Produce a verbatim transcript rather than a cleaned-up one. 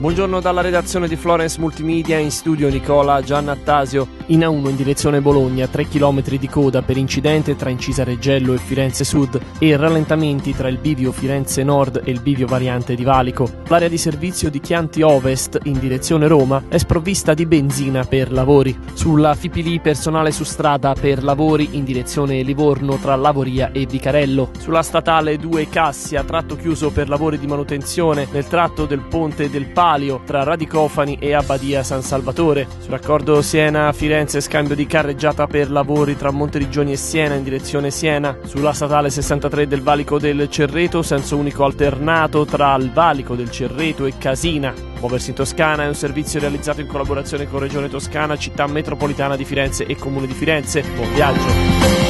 Buongiorno dalla redazione di Florence Multimedia, in studio Nicola Giannattasio. In A uno in direzione Bologna, tre chilometri di coda per incidente tra Incisa Reggello e Firenze Sud e rallentamenti tra il bivio Firenze Nord e il bivio variante di Valico. L'area di servizio di Chianti Ovest in direzione Roma è sprovvista di benzina per lavori. Sulla Fipili personale su strada per lavori in direzione Livorno tra Lavoria e Vicarello. Sulla statale due Cassia, tratto chiuso per lavori di manutenzione nel tratto del ponte del Palio tra Radicofani e Abbadia San Salvatore. Sul raccordo Siena-Firenze, scambio di carreggiata per lavori tra Monteriggioni e Siena in direzione Siena. Sulla statale sessantatré del Valico del Cerreto, senso unico alternato tra il Valico del Cerreto e Casina. Muoversi in Toscana è un servizio realizzato in collaborazione con Regione Toscana, Città Metropolitana di Firenze e Comune di Firenze. Buon viaggio!